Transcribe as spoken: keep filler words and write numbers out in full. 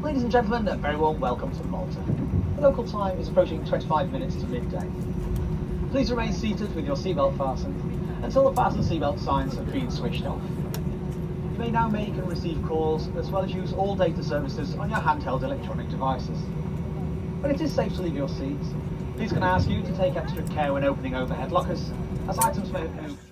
Ladies and gentlemen, a very warm welcome to Malta. The local time is approaching twenty-five minutes to midday. Please remain seated with your seatbelt fastened until the fasten seatbelt signs have been switched off. You may now make and receive calls as well as use all data services on your handheld electronic devices. When it is safe to leave your seats, please can I ask you to take extra care when opening overhead lockers, as items may have moved.